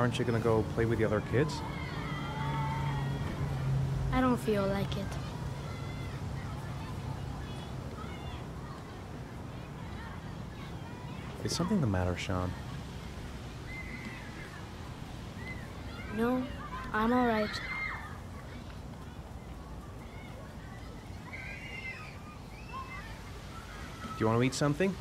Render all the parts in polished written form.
Aren't you gonna go play with the other kids? I don't feel like it. Is something the matter, Sean? No, I'm alright. Do you want to eat something?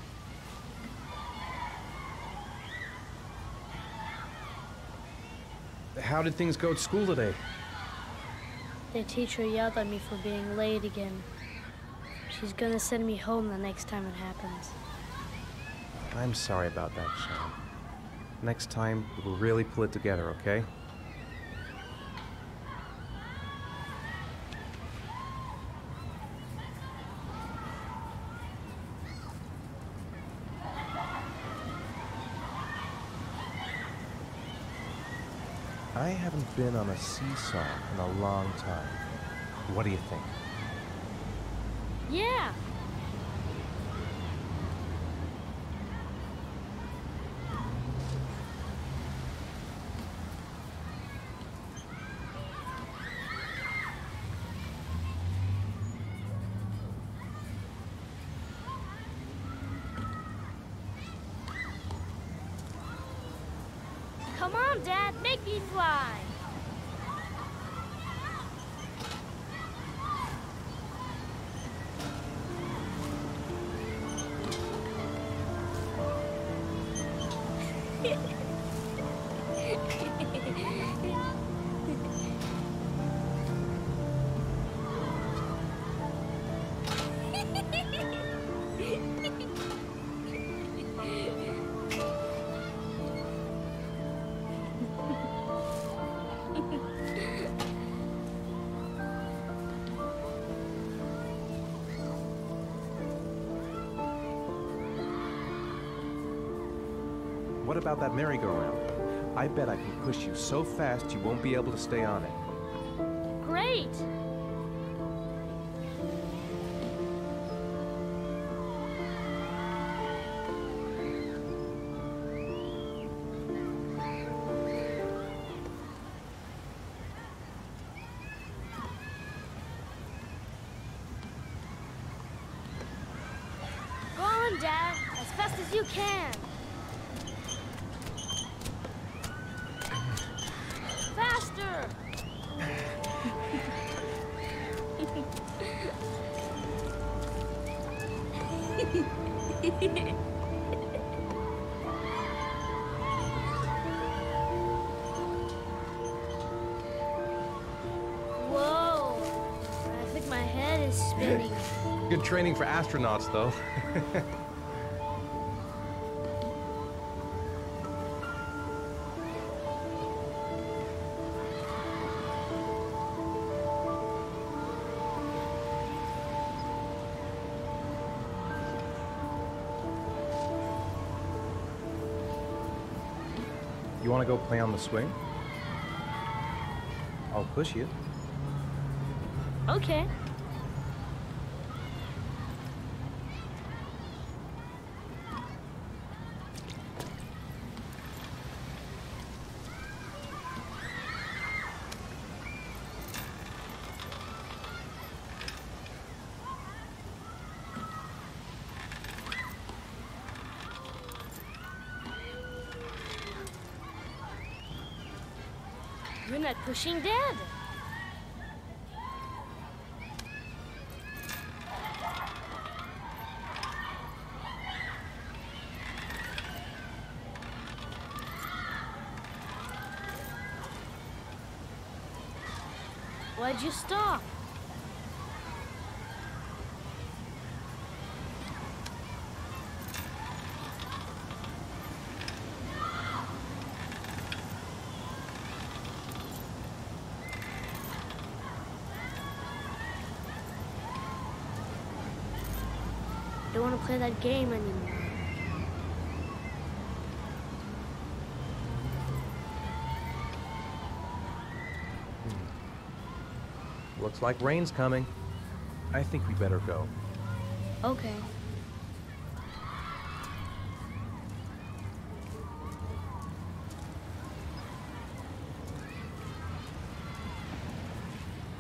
How did things go at school today? The teacher yelled at me for being late again. She's gonna send me home the next time it happens. I'm sorry about that, Sean. Next time, we'll really pull it together, okay? I haven't been on a seesaw in a long time. What do you think? Yeah! Come on, Dad, make me fly! What about that merry-go-round? I bet I can push you so fast you won't be able to stay on it. Great! Go on, Dad, as fast as you can. Faster! Whoa! I think my head is spinning. Good training for astronauts, though. You want to go play on the swing? I'll push you. Okay. You're not pushing Dad. Why'd you stop? Don't want to play that game anymore. Looks like rain's coming. I think we better go. Okay.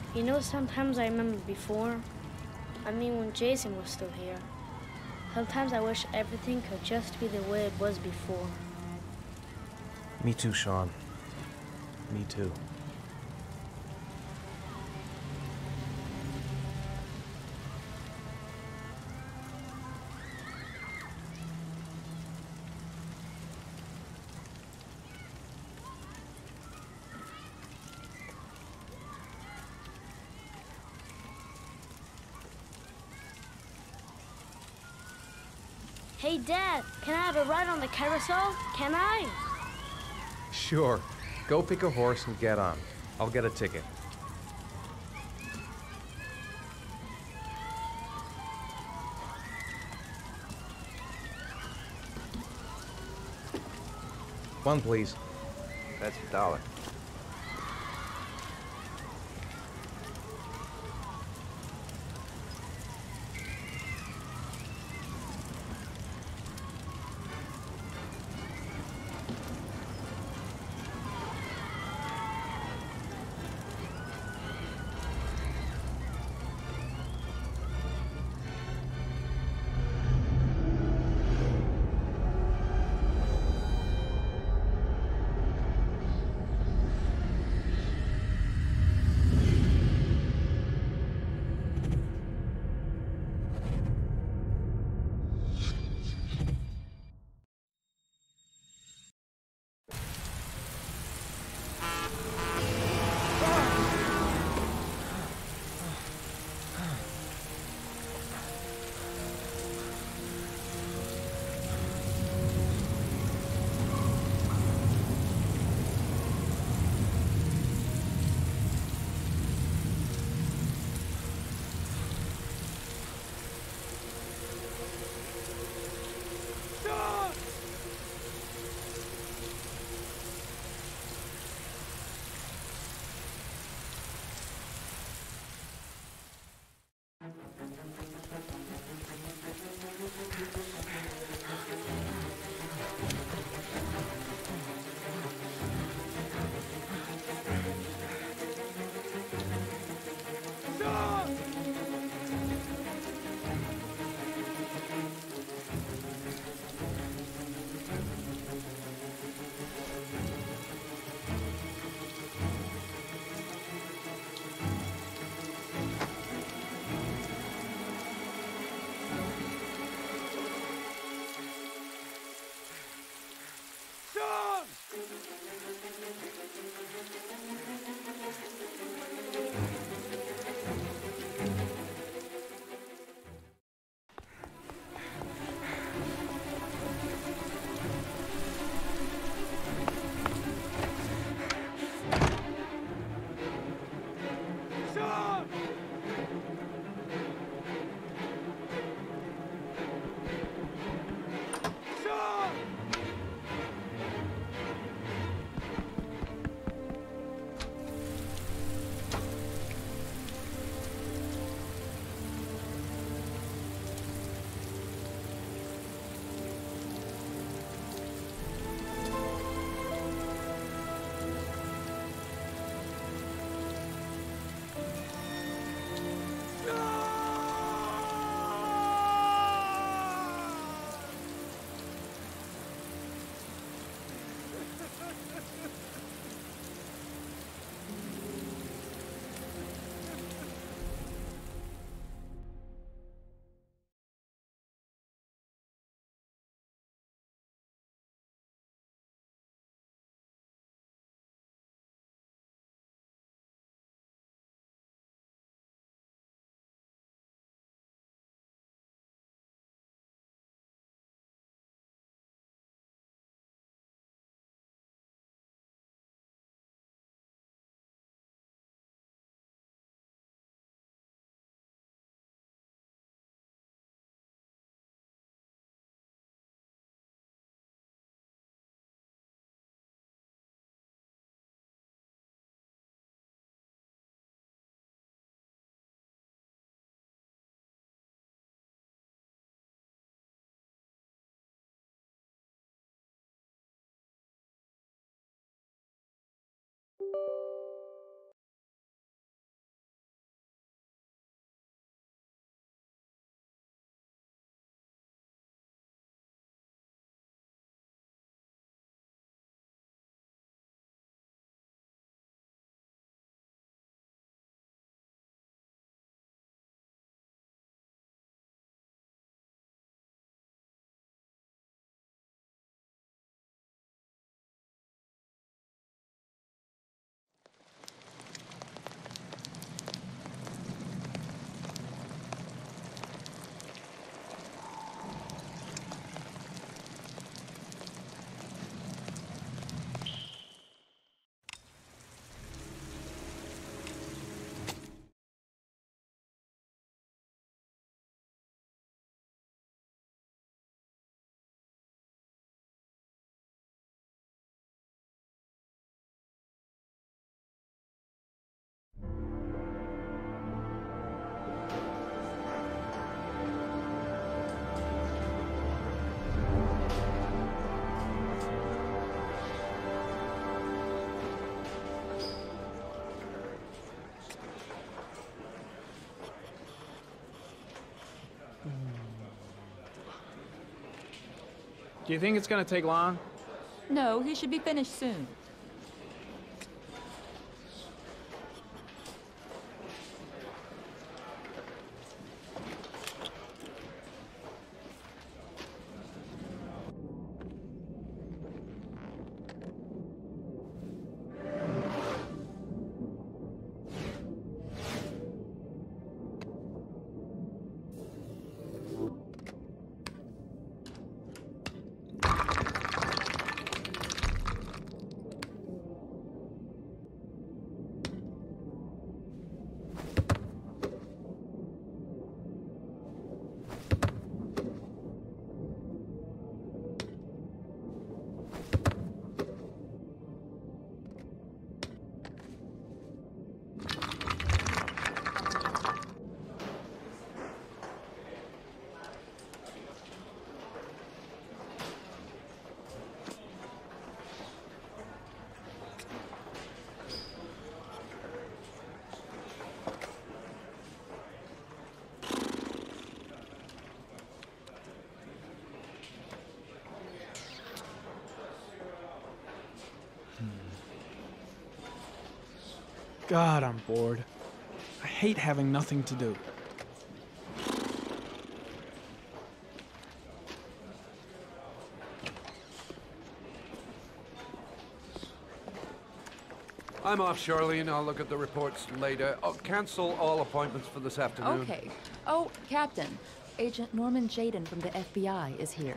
You know, sometimes I remember before. I mean, when Jason was still here. Sometimes I wish everything could just be the way it was before. Me too, Sean. Me too. Hey, Dad, can I have a ride on the carousel? Can I? Sure. Go pick a horse and get on. I'll get a ticket. One, please. That's $1. Do you think it's gonna take long? No, he should be finished soon. God, I'm bored. I hate having nothing to do. I'm off, Charlene. I'll look at the reports later. Oh, cancel all appointments for this afternoon. Okay. Oh, Captain. Agent Norman Jaden from the FBI is here.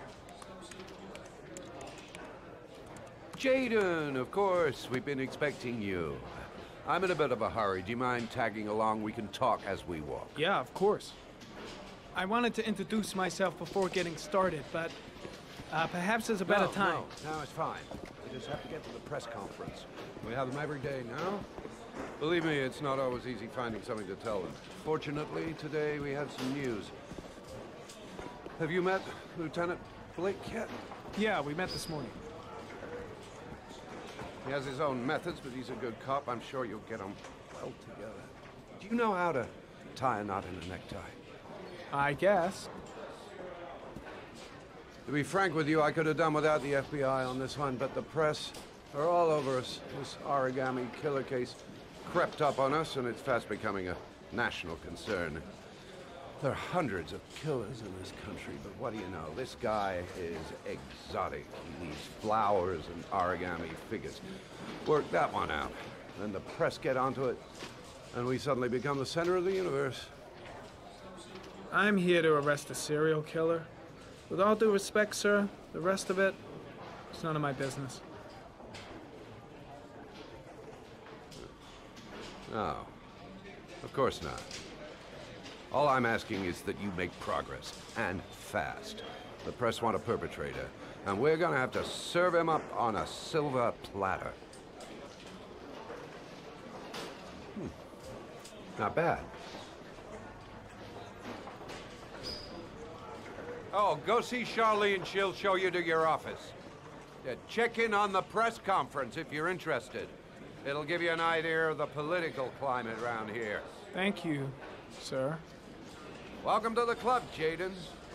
Jaden, of course. We've been expecting you. I'm in a bit of a hurry. Do you mind tagging along? We can talk as we walk. Yeah, of course. I wanted to introduce myself before getting started, but perhaps there's a better time. No, it's fine. We just have to get to the press conference. We have them every day now. Believe me, it's not always easy finding something to tell them. Fortunately, today we have some news. Have you met Lieutenant Blake yet? Yeah, we met this morning. He has his own methods, but he's a good cop. I'm sure you'll get on well together. Do you know how to tie a knot in a necktie? I guess. To be frank with you, I could have done without the FBI on this one, but the press are all over us. This origami killer case crept up on us, and it's fast becoming a national concern. There are hundreds of killers in this country, but what do you know? This guy is exotic. He leaves flowers and origami figures. Work that one out. Then the press get onto it, and we suddenly become the center of the universe. I'm here to arrest a serial killer. With all due respect, sir, the rest of it, it's none of my business. No, of course not. All I'm asking is that you make progress, and fast. The press want a perpetrator, and we're gonna have to serve him up on a silver platter. Not bad. Oh, go see Charlene. She'll show you to your office. Yeah, check in on the press conference if you're interested. It'll give you an idea of the political climate around here. Thank you, sir. Welcome to the club, Jaden.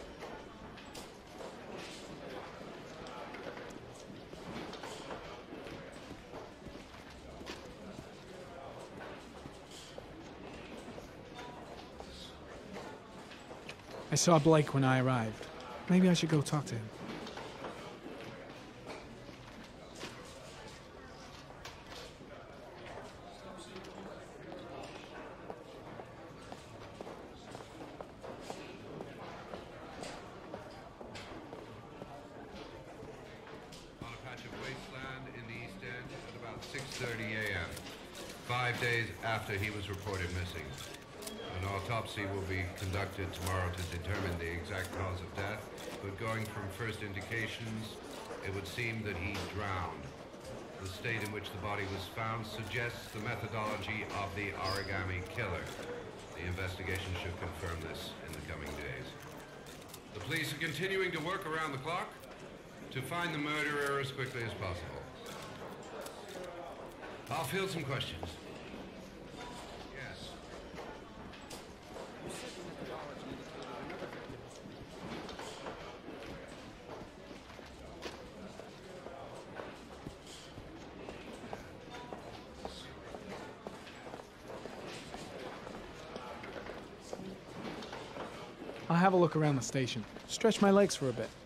I saw Blake when I arrived. Maybe I should go talk to him. On a patch of wasteland in the East End at about 6:30 a.m., 5 days after he was reported missing. An autopsy will be conducted tomorrow to determine the exact cause of death, but going from first indications, it would seem that he drowned. The state in which the body was found suggests the methodology of the origami killer. The investigation should confirm this in the coming days. The police are continuing to work around the clock to find the murderer as quickly as possible. I'll field some questions. Yes. I'll have a look around the station. Stretch my legs for a bit.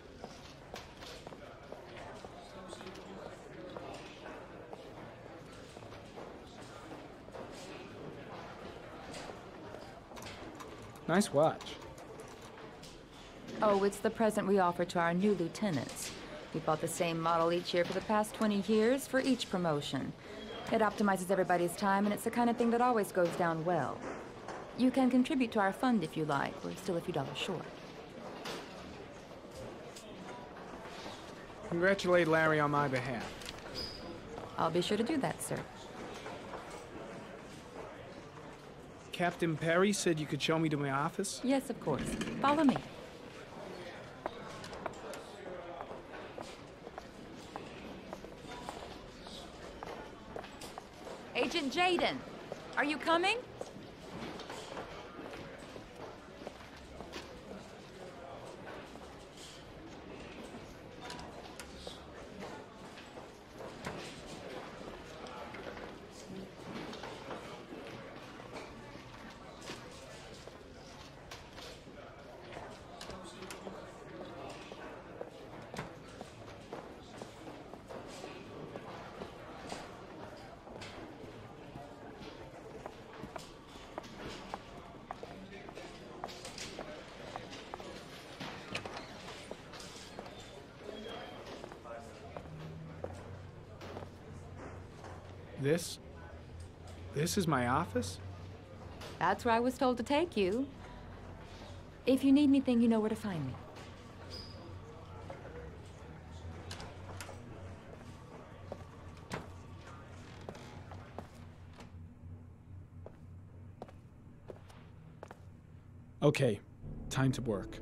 Nice watch. Oh, it's the present we offer to our new lieutenants. We bought the same model each year for the past 20 years for each promotion. It optimizes everybody's time, and it's the kind of thing that always goes down well. You can contribute to our fund if you like. We're still a few dollars short. Congratulate Larry on my behalf. I'll be sure to do that, sir. Captain Perry said you could show me to my office? Yes, of course. Follow me. Agent Jaden, are you coming? This is my office? That's where I was told to take you. If you need anything, you know where to find me. Okay, time to work.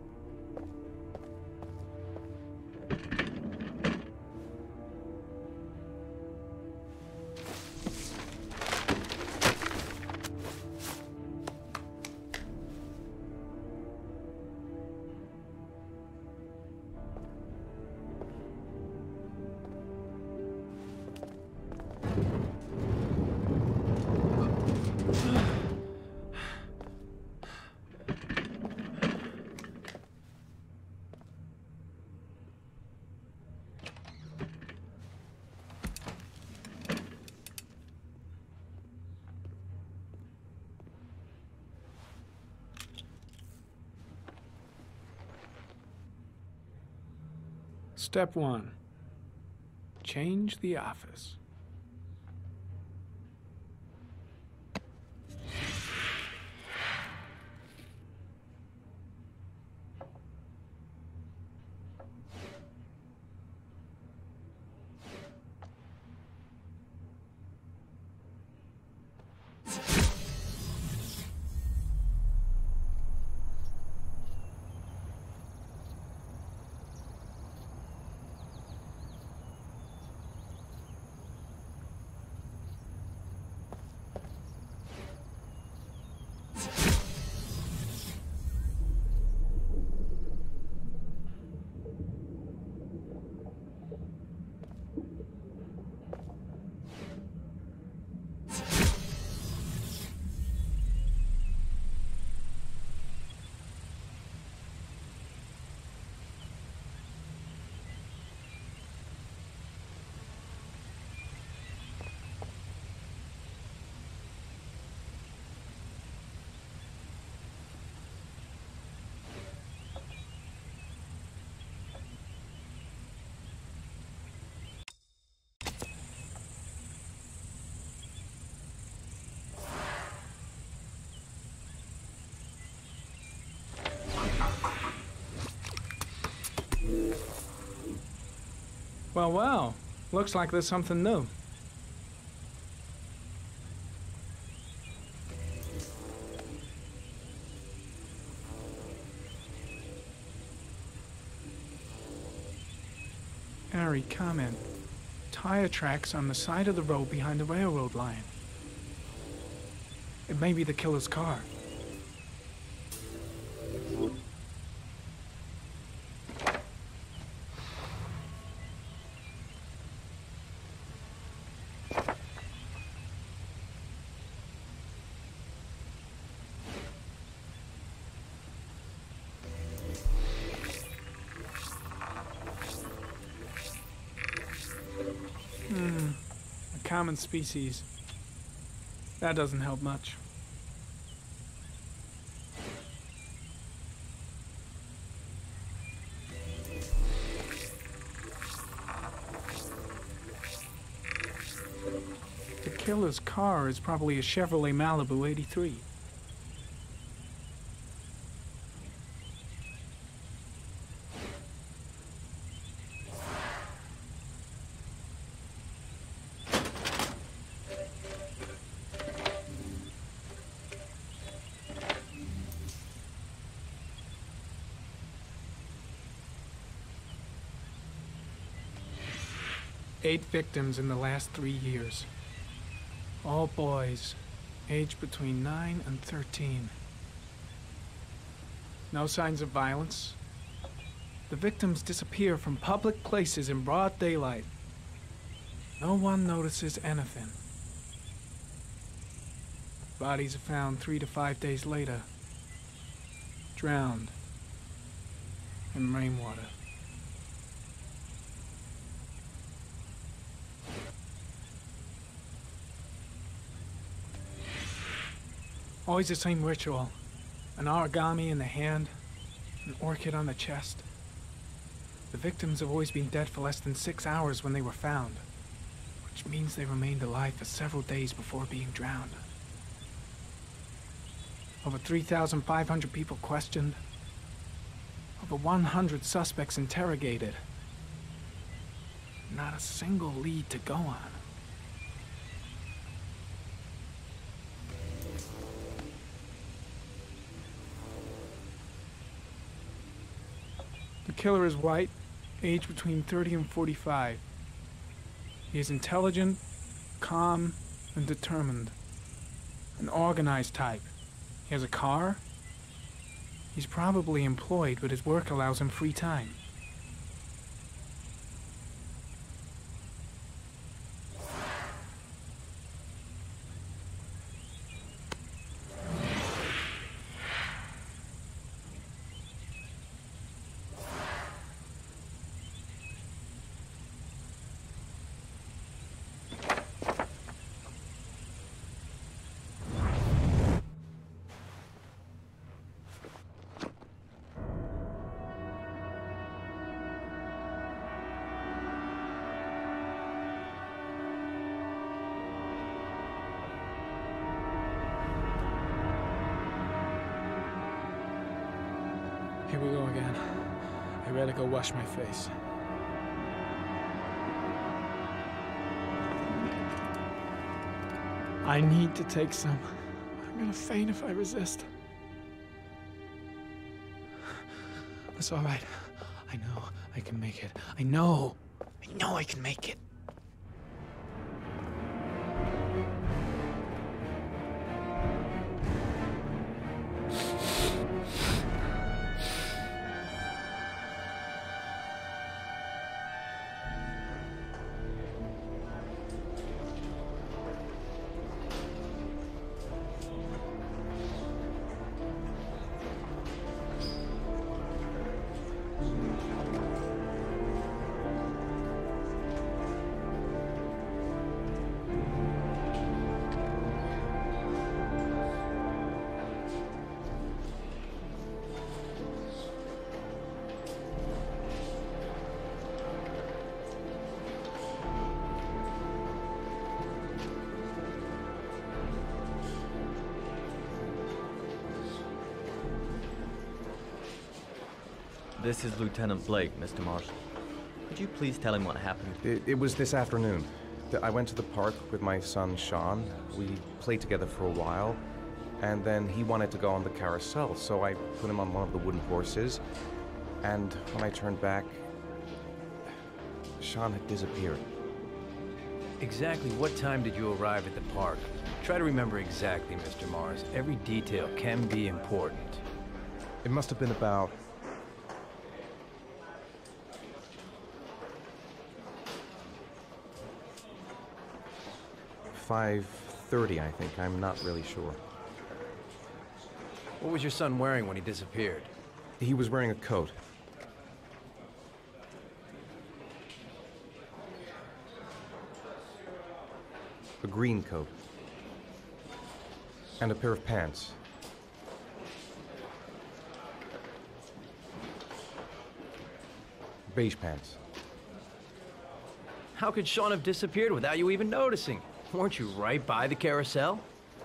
Step 1. Change the office. Well, well. Looks like there's something new. Harry, comment. Tire tracks on the side of the road behind the railroad line. It may be the killer's car. common species. That doesn't help much. The killer's car is probably a Chevrolet Malibu 83. Eight victims in the last 3 years. All boys, aged between 9 and 13. No signs of violence. The victims disappear from public places in broad daylight. No one notices anything. Bodies are found 3 to 5 days later, drowned in rainwater. Always the same ritual. An origami in the hand, an orchid on the chest. The victims have always been dead for less than 6 hours when they were found, which means they remained alive for several days before being drowned. Over 3,500 people questioned. Over 100 suspects interrogated. Not a single lead to go on. The killer is white, aged between 30 and 45. He is intelligent, calm, and determined. An organized type. He has a car. He's probably employed, but his work allows him free time. Here we go again. I better go wash my face. I need to take some. I'm gonna faint if I resist. That's all right. I know I can make it. I know I can make it. This is Lieutenant Blake, Mr. Marshall. Could you please tell him what happened? It was this afternoon. I went to the park with my son, Sean. We played together for a while, and then he wanted to go on the carousel, so I put him on one of the wooden horses, and when I turned back, Sean had disappeared. Exactly what time did you arrive at the park? Try to remember exactly, Mr. Mars. Every detail can be important. It must have been about 5:30, I think. I'm not really sure. What was your son wearing when he disappeared? He was wearing a coat. a green coat, and a pair of pants. Beige pants. How could Sean have disappeared without you even noticing? Weren't you right by the carousel?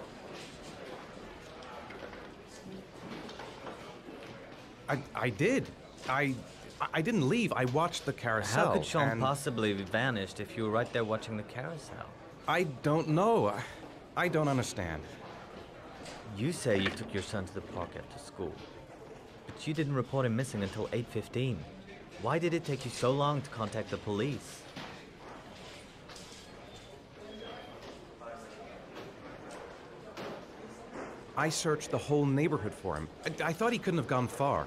I did. I didn't leave. I watched the carousel. How could Sean and possibly have vanished if you were right there watching the carousel? I don't know. I don't understand. You say you took your son to the park after school, but you didn't report him missing until 8:15. Why did it take you so long to contact the police? I searched the whole neighborhood for him. I thought he couldn't have gone far.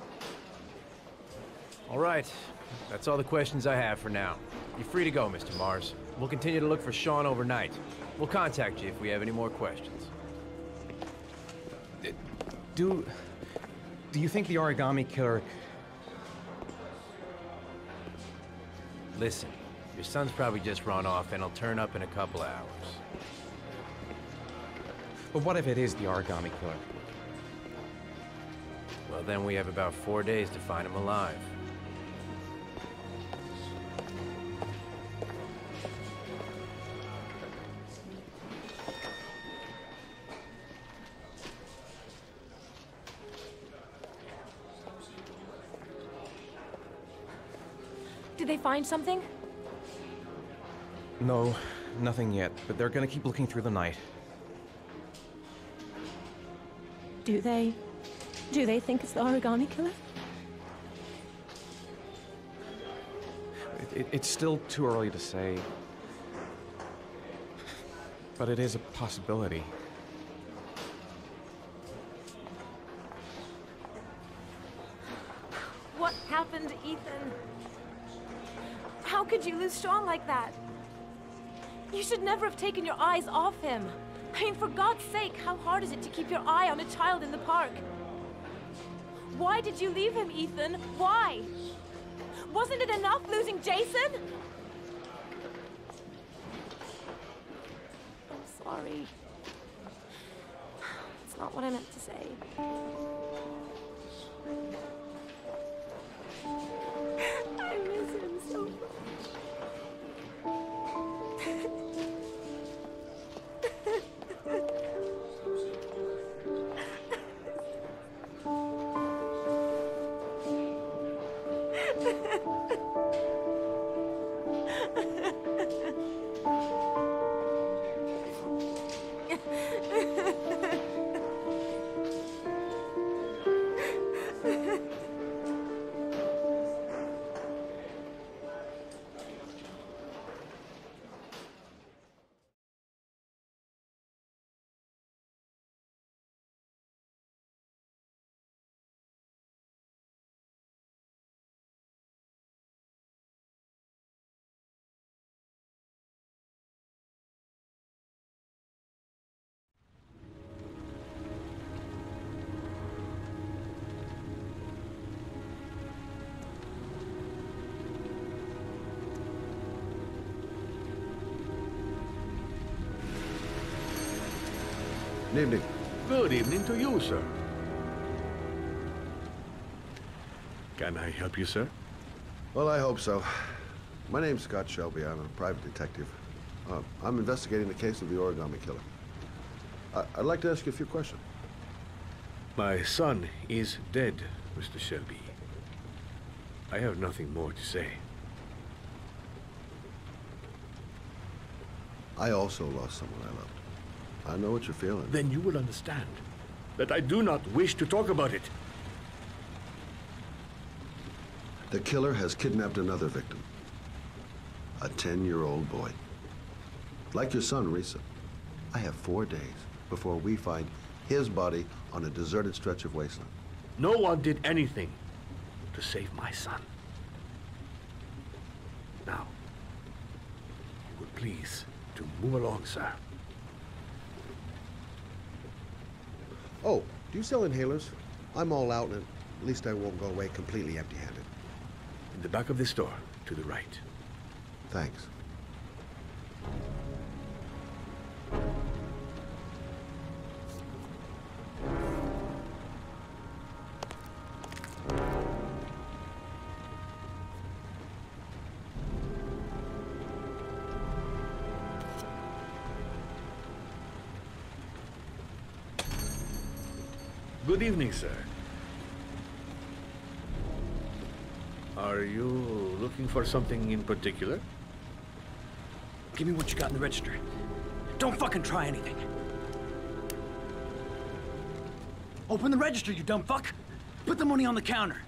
All right. That's all the questions I have for now. You're free to go, Mr. Mars. We'll continue to look for Sean overnight. We'll contact you if we have any more questions. Do you think the origami killer... Listen, your son's probably just run off and he'll turn up in a couple of hours. But what if it is the origami killer? Well, then we have about 4 days to find him alive. Did they find something? No, nothing yet, but they're gonna keep looking through the night. Do they? Do they think it's the origami killer? It's still too early to say. But it is a possibility. What happened, Ethan? How could you lose Sean like that? You should never have taken your eyes off him. I mean, for God's sake, how hard is it to keep your eye on a child in the park? Why did you leave him, Ethan? Why? Wasn't it enough losing Jason? I'm sorry. It's not what I meant to say. I miss him so much. Good evening. Good evening to you, sir. Can I help you, sir? Well, I hope so. My name's Scott Shelby. I'm a private detective. I'm investigating the case of the origami killer. I'd like to ask you a few questions. My son is dead, Mr. Shelby. I have nothing more to say. I also lost someone I loved. I know what you're feeling. Then you will understand that I do not wish to talk about it. The killer has kidnapped another victim. A 10-year-old boy. Like your son, Risa. I have 4 days before we find his body on a deserted stretch of wasteland. No one did anything to save my son. Now, you would please to move along, sir. Oh, do you sell inhalers? I'm all out, and at least I won't go away completely empty-handed. In the back of this store, to the right. Thanks. Good evening, sir. Are you looking for something in particular? Give me what you got in the register. Don't fucking try anything. Open the register, you dumb fuck. Put the money on the counter.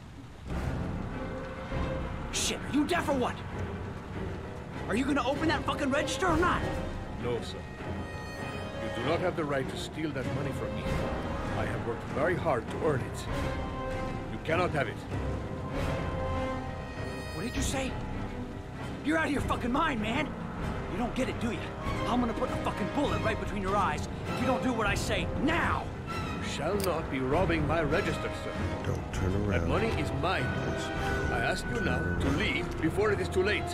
Shit, are you deaf or what? Are you gonna open that fucking register or not? No, sir. You do not have the right to steal that money from me. I have worked very hard to earn it. You cannot have it. What did you say? You're out of your fucking mind, man. You don't get it, do you? I'm gonna put a fucking bullet right between your eyes if you don't do what I say now. You shall not be robbing my register, sir. Don't turn around. That money is mine. I ask you now to leave before it is too late.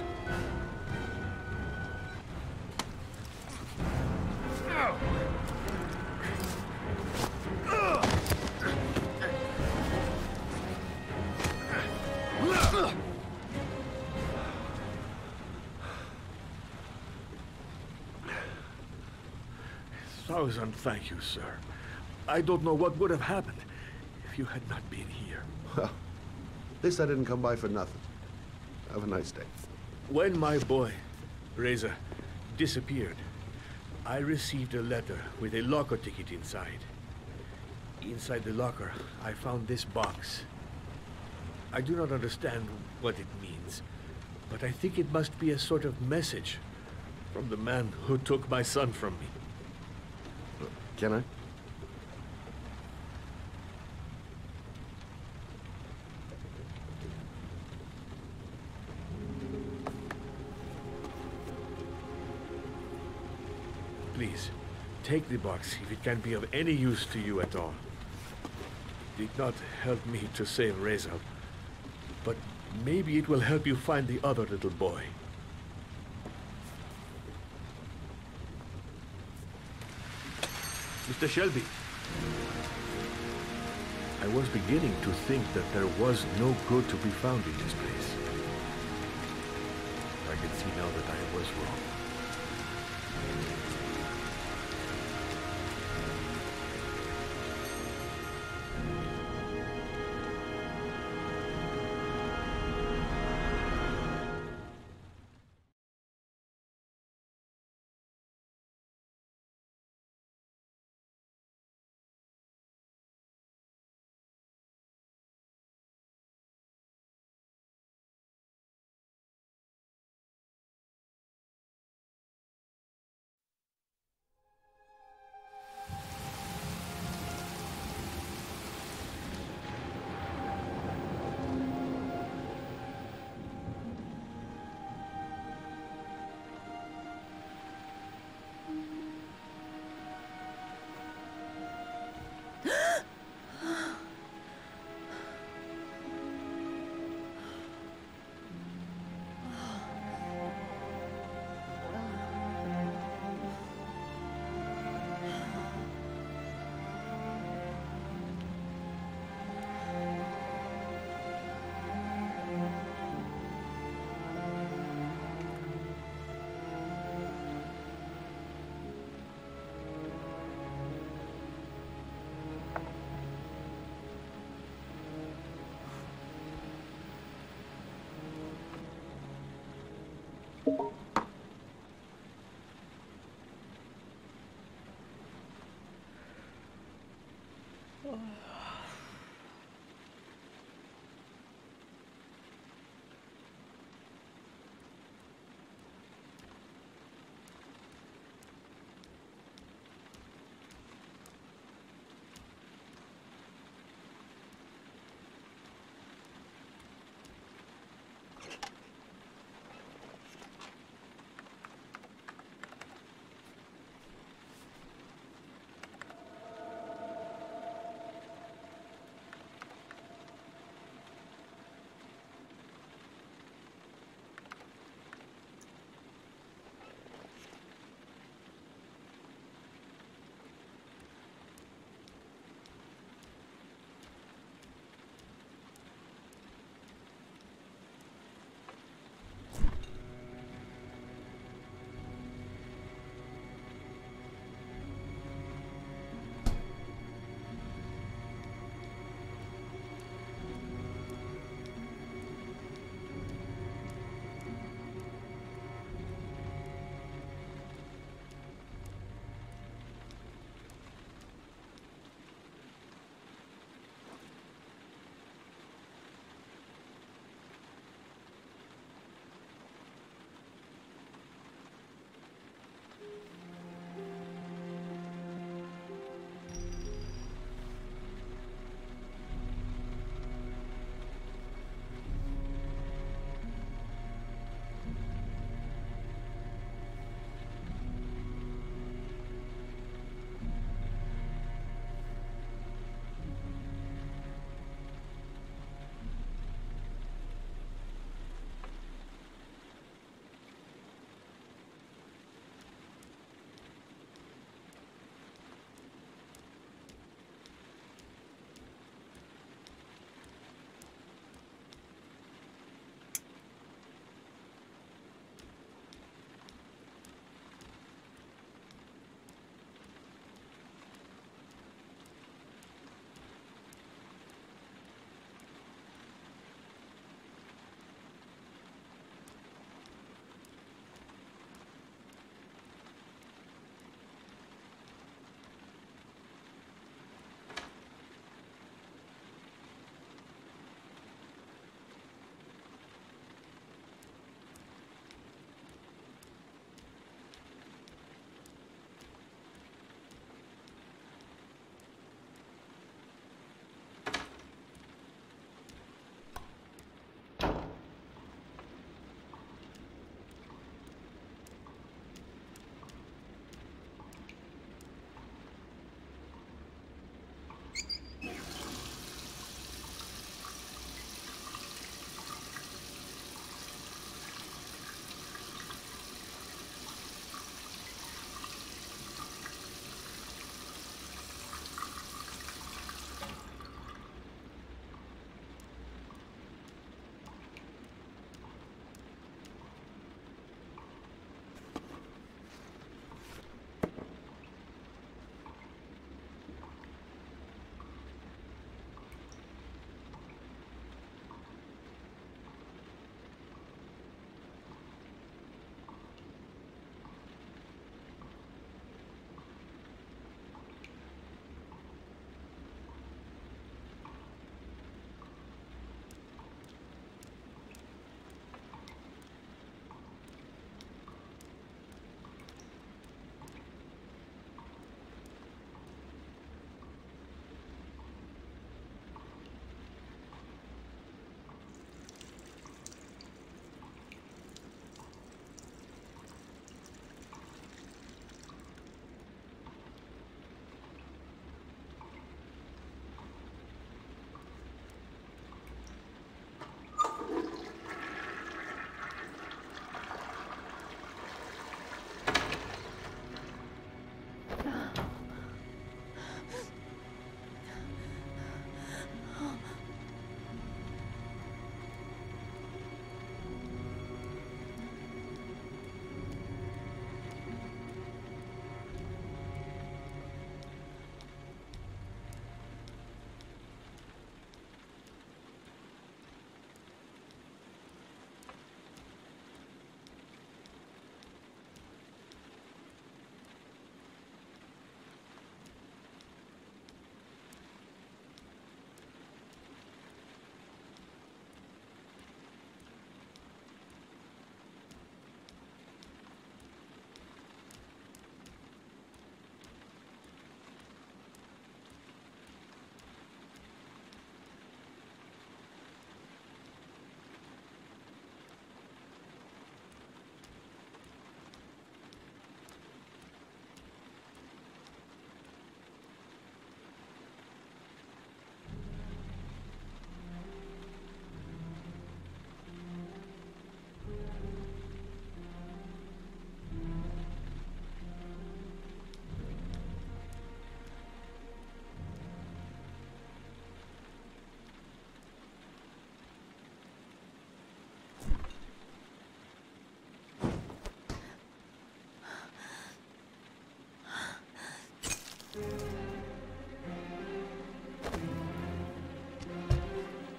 Thousand thank you, sir. I don't know what would have happened if you had not been here. Well, at least I didn't come by for nothing. Have a nice day. When my boy, Reza, disappeared, I received a letter with a locker ticket inside. Inside the locker, I found this box. I do not understand what it means, but I think it must be a sort of message from the man who took my son from me. Can I? Please, take the box if it can be of any use to you at all. It did not help me to save Reza, but maybe it will help you find the other little boy. Mr. Shelby, I was beginning to think that there was no good to be found in this place. I can see now that I was wrong.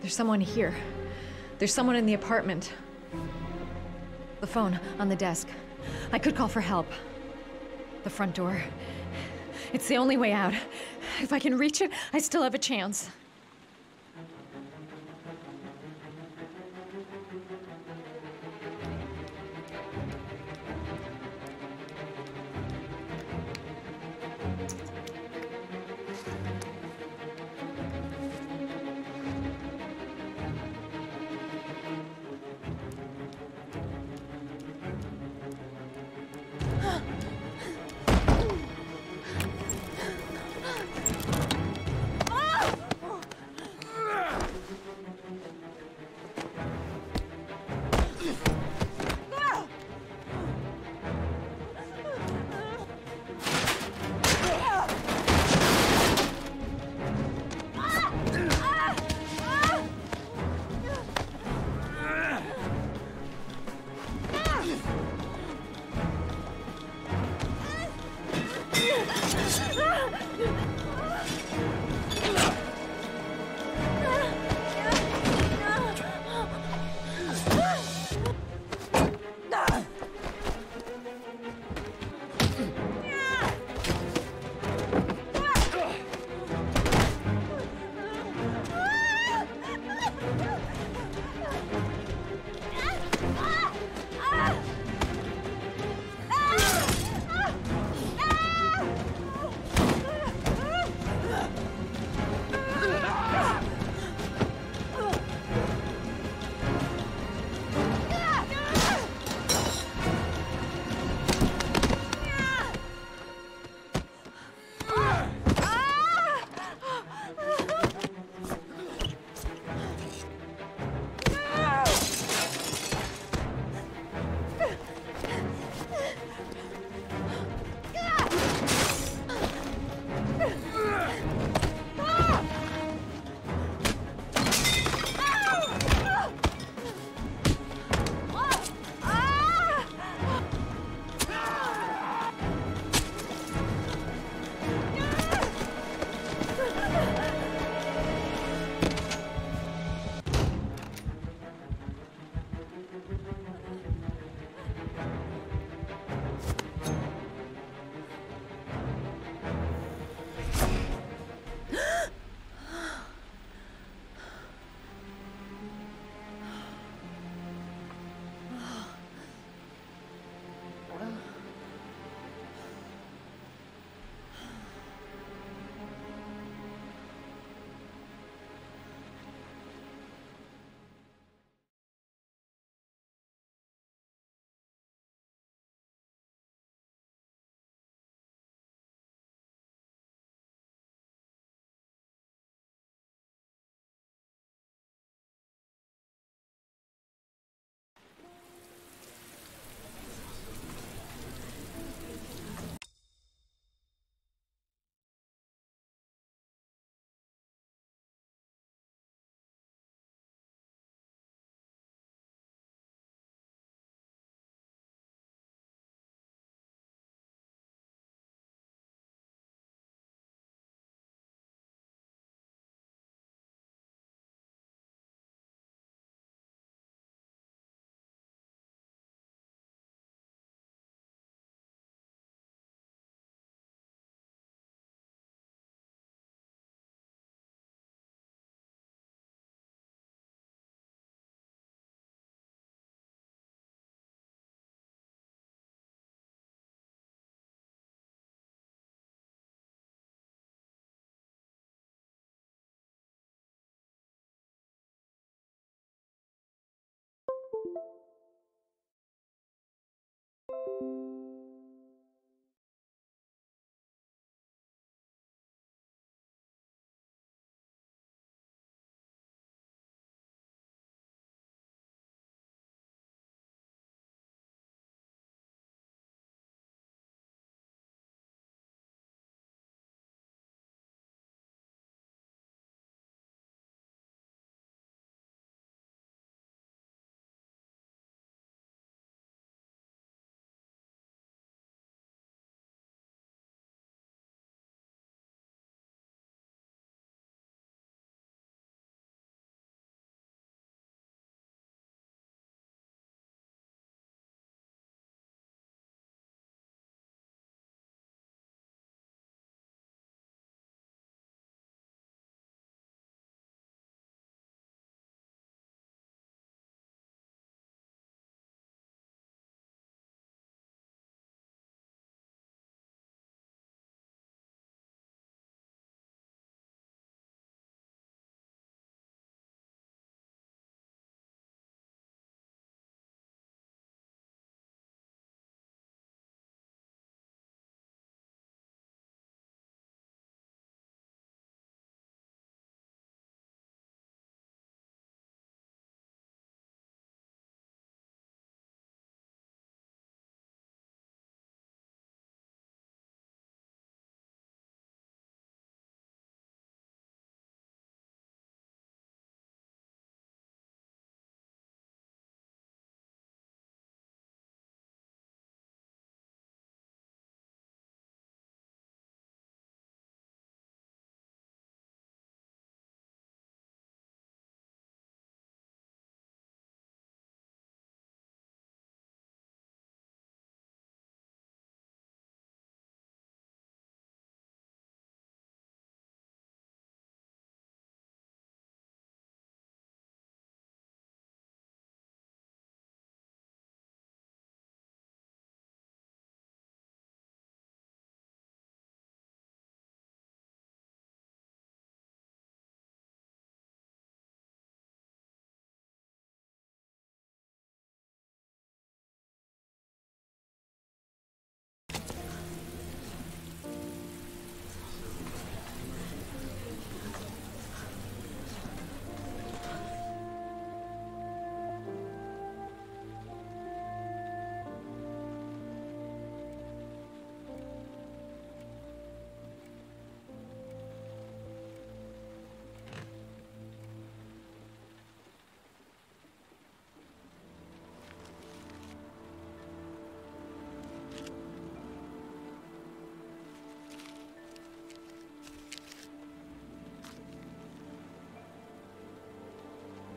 There's someone here. There's someone in the apartment. The phone on the desk. I could call for help. The front door. It's the only way out. If I can reach it, I still have a chance.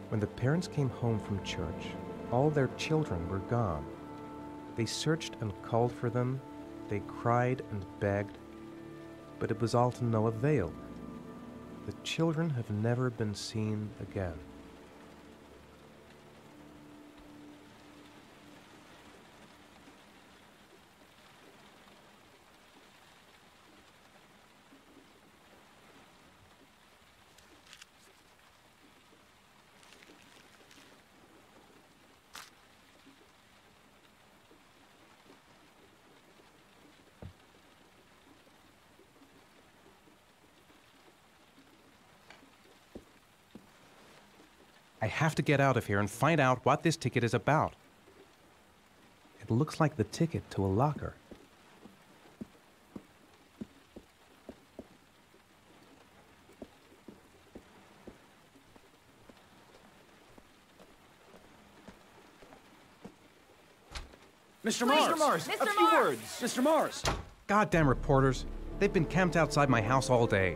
When the parents came home from church, all their children were gone. They searched and called for them, they cried and begged, but it was all to no avail. The children have never been seen again. I have to get out of here and find out what this ticket is about. It looks like the ticket to a locker. Mr. Mars! Mr. A few Mars! words! Mr. Mars! Goddamn reporters. They've been camped outside my house all day.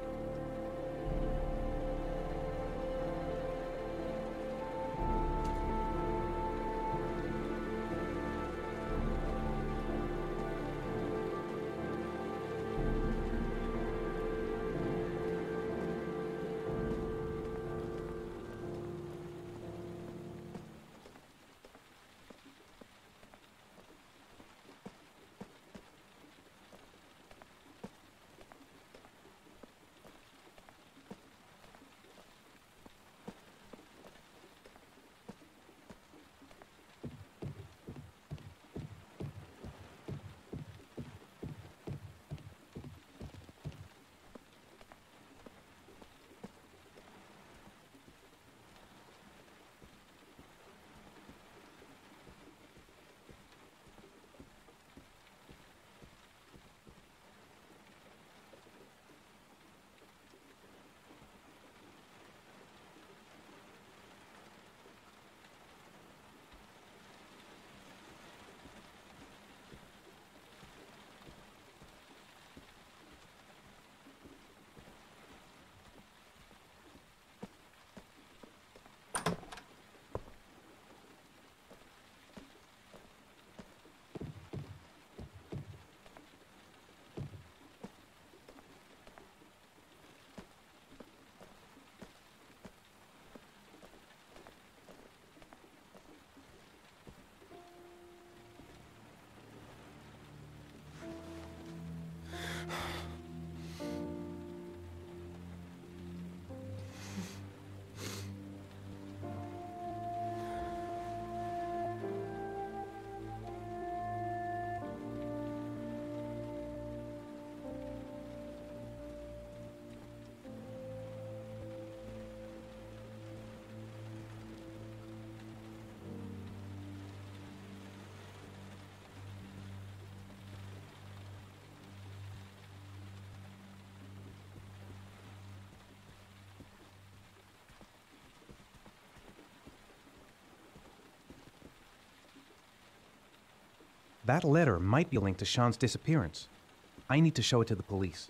That letter might be linked to Sean's disappearance. I need to show it to the police.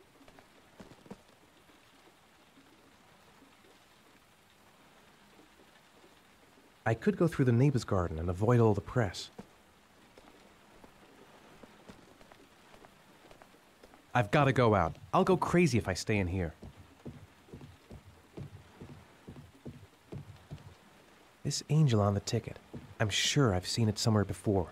I could go through the neighbor's garden and avoid all the press. I've got to go out. I'll go crazy if I stay in here. This angel on the ticket. I'm sure I've seen it somewhere before.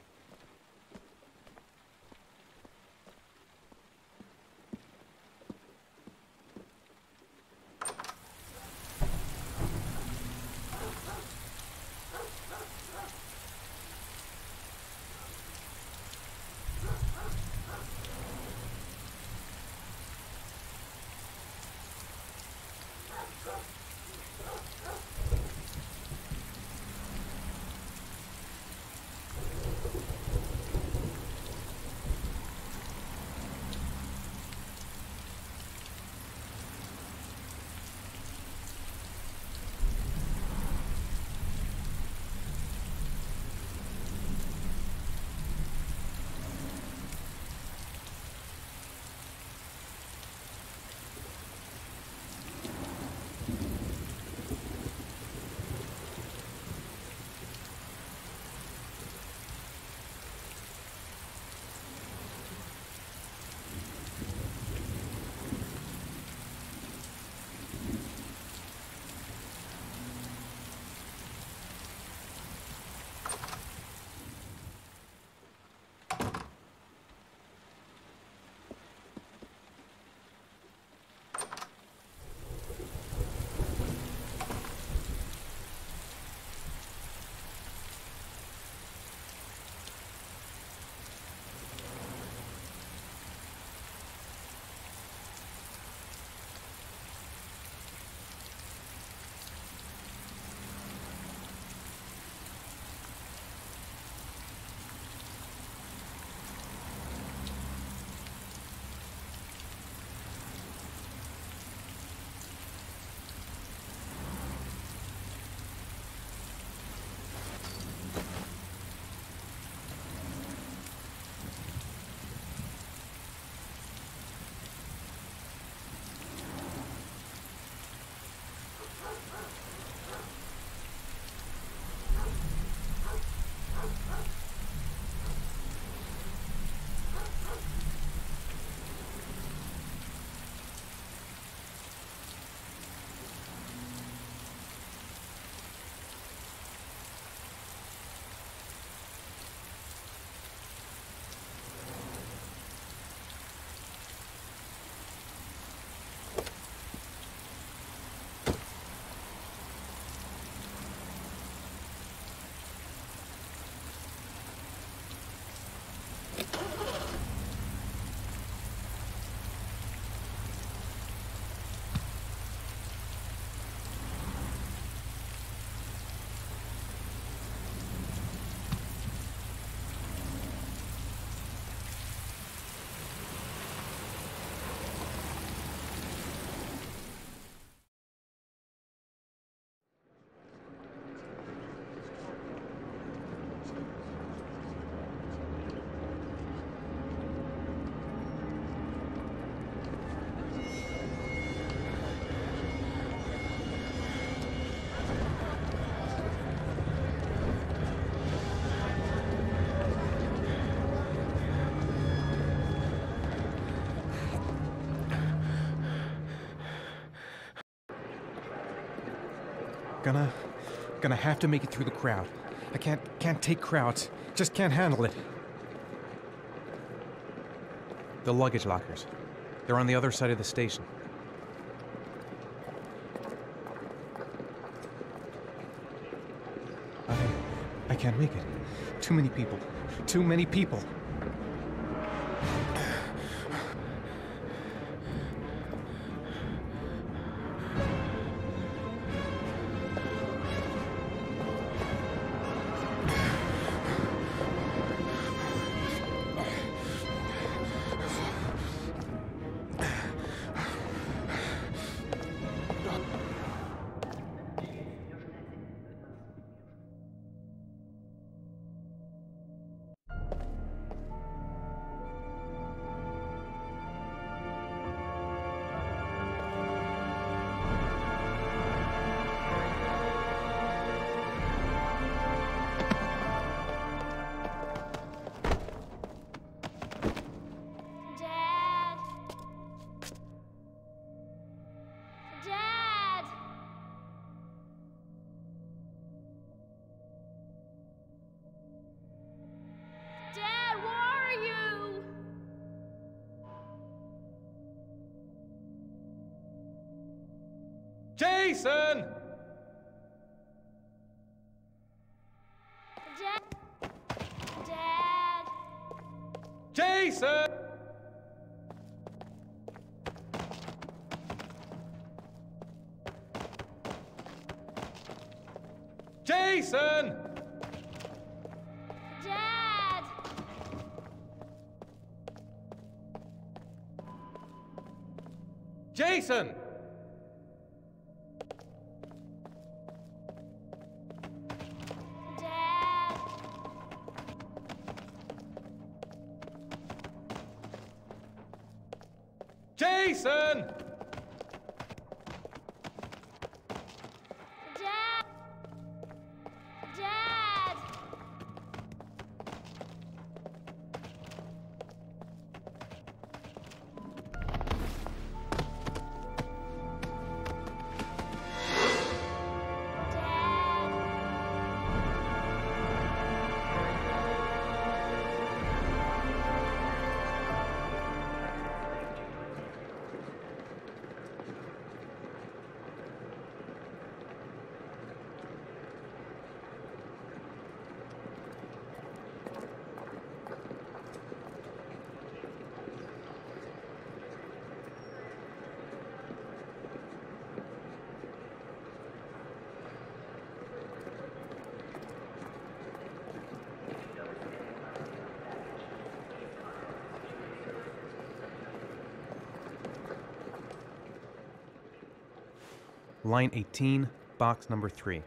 Gonna have to make it through the crowd. I can't take crowds. Just can't handle it. The luggage lockers. They're on the other side of the station. I can't make it. Too many people. Too many people. Jason! Dad! Jason! Jason! Dad! Jason! Dad! Jason! Dad! Dad! Line 18, box number 3.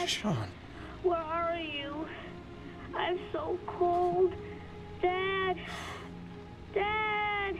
Dad? Sean. Where are you? I'm so cold. Dad! Dad!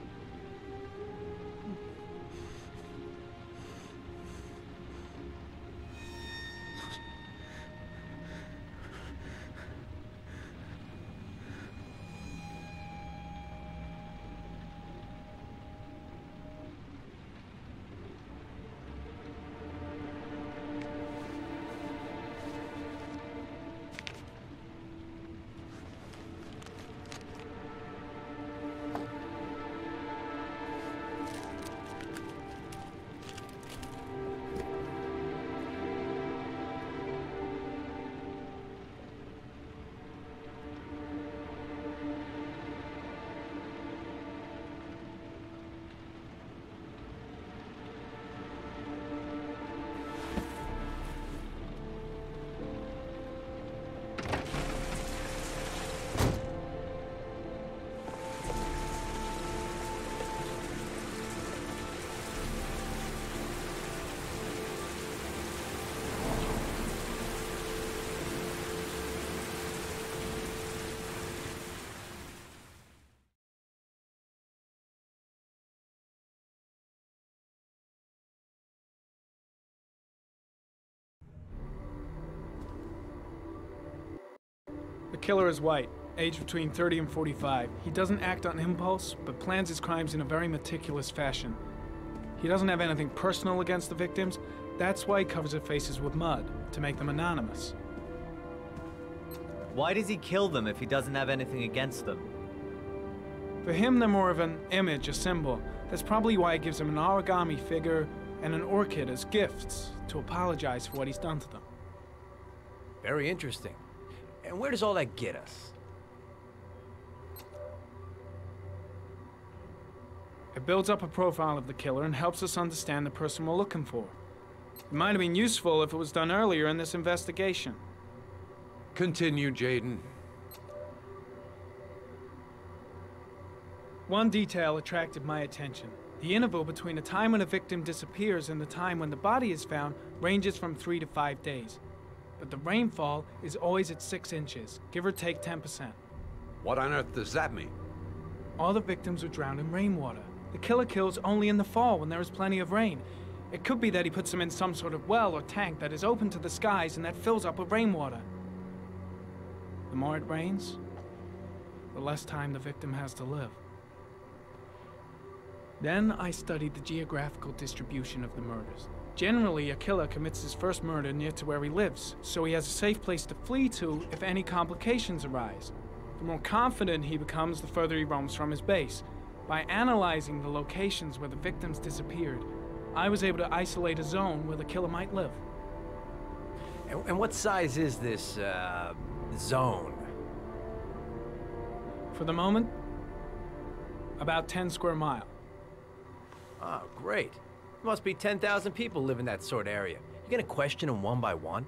The killer is white, aged between 30 and 45. He doesn't act on impulse, but plans his crimes in a very meticulous fashion. He doesn't have anything personal against the victims. That's why he covers their faces with mud, to make them anonymous. Why does he kill them if he doesn't have anything against them? For him, they're more of an image, a symbol. That's probably why he gives them an origami figure and an orchid as gifts to apologize for what he's done to them. Very interesting. And where does all that get us? It builds up a profile of the killer and helps us understand the person we're looking for. It might have been useful if it was done earlier in this investigation. Continue, Jaden. One detail attracted my attention. The interval between the time when a victim disappears and the time when the body is found ranges from 3 to 5 days. But the rainfall is always at 6 inches, give or take 10%. What on earth does that mean? All the victims were drowned in rainwater. The killer kills only in the fall when there is plenty of rain. It could be that he puts them in some sort of well or tank that is open to the skies and that fills up with rainwater. The more it rains, the less time the victim has to live. Then I studied the geographical distribution of the murders. Generally, a killer commits his first murder near to where he lives, so he has a safe place to flee to if any complications arise. The more confident he becomes, the further he roams from his base. By analyzing the locations where the victims disappeared, I was able to isolate a zone where the killer might live. And what size is this, zone? For the moment, about 10 square miles. Oh, great. There must be 10,000 people live in that sort of area. You gonna question them one by one?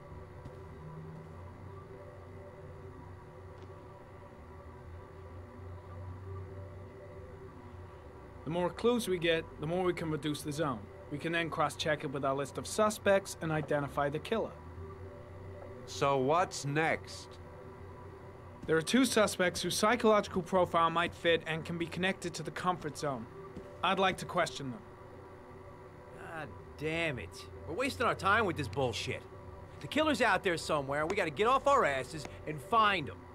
The more clues we get, the more we can reduce the zone. We can then cross-check it with our list of suspects and identify the killer. So what's next? There are 2 suspects whose psychological profile might fit and can be connected to the comfort zone. I'd like to question them. God damn it. We're wasting our time with this bullshit. The killer's out there somewhere, and we gotta get off our asses and find him.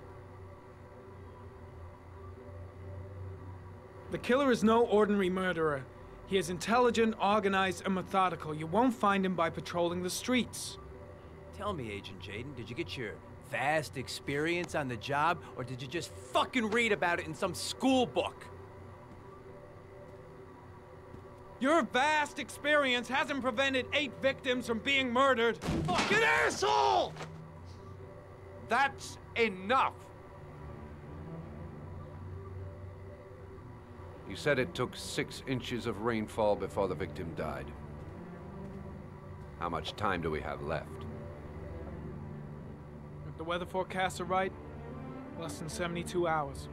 The killer is no ordinary murderer. He is intelligent, organized, and methodical. You won't find him by patrolling the streets. Tell me, Agent Jaden, did you get your vast experience on the job, or did you just fucking read about it in some school book? Your vast experience hasn't prevented 8 victims from being murdered. Fucking asshole! That's enough! You said it took 6 inches of rainfall before the victim died. How much time do we have left? If the weather forecasts are right, less than 72 hours.